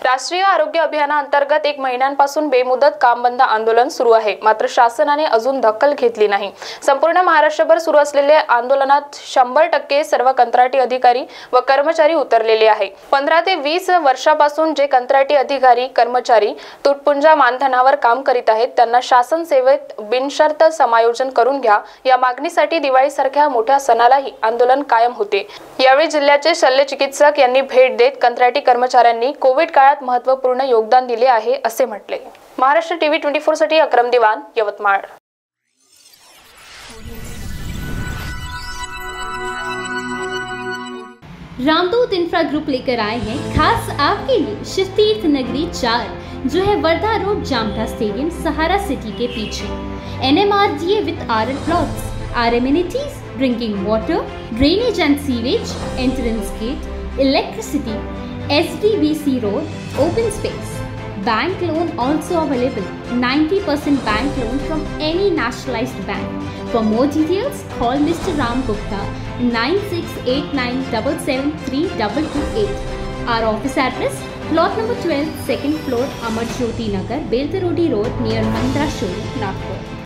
राष्ट्रीय आरोग्य अभियानाअंतर्गत 1 महिन्यांपासून बेमुदत काम बंद आंदोलन सुरू आहे। मात्र शासनाने अजून दखल घेतली नाही। संपूर्ण महाराष्ट्रभर सुरू असलेल्या आंदोलनात 100% सर्व कंत्राटी अधिकारी व कर्मचारी उतरलेले आहे। 15 ते 20 वर्षापासून जे कंत्राटी अधिकारी कर्मचारी तुटपुंजा मानधनावर काम करीत आहेत त्यांना शासन सेवेत बिनशर्त समायोजन करून घ्या या मागणीसाठी दिवाळीसारख्या मोठ्या सणालाही आंदोलन कायम होते। यावेळी जिल्ह्याचे शल्य चिकित्सक यांनी भेट देत कंत्राटी कर्मचाऱ्यांनी कोविड काळात महत्त्वपूर्ण योगदान दिले आहे असे म्हटले। महाराष्ट्र टीव्ही 24 साठी अक्रम दिवान, यवतम। रामदूत इंफ्रा ग्रुप लेकर आए हैं खास आपके लिए शिवतीर्थ नगरी 4 जो है Wardha road Jamtha stadium Sahara city के पीछे। NMRDA with RL plots, R amenities, drinking water, drainage and sewage, entrance gate, electricity, SDBC road, open space. Bank loan also available. 90% bank loan from any nationalized bank. For more details, call Mr. Ram Gupta 9689773228. Our office address: plot number 12, second floor, Amar Jyoti Nagar, Beltarodi Road, near Mahindra Showroom, Nagpur.